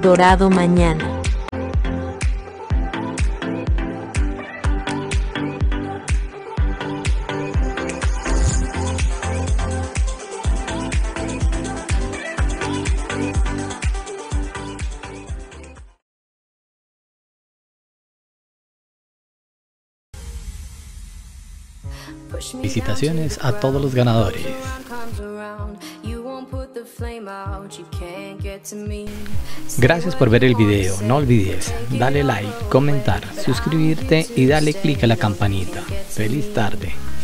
dorado mañana. Felicitaciones a todos los ganadores. Gracias por ver el video. No olvides darle like, comentar, suscribirte y darle click a la campanita. Feliz tarde.